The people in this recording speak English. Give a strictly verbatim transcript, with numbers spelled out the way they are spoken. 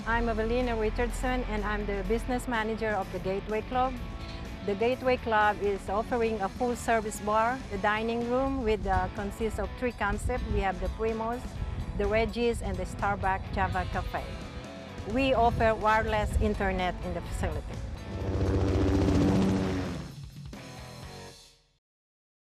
I'm Evelina Richardson and I'm the business manager of the Gateway Club. The Gateway Club is offering a full-service bar, a dining room with uh, consists of three concepts. We have the Primos, the Reggie's, and the Starbucks Java Cafe. We offer wireless internet in the facility.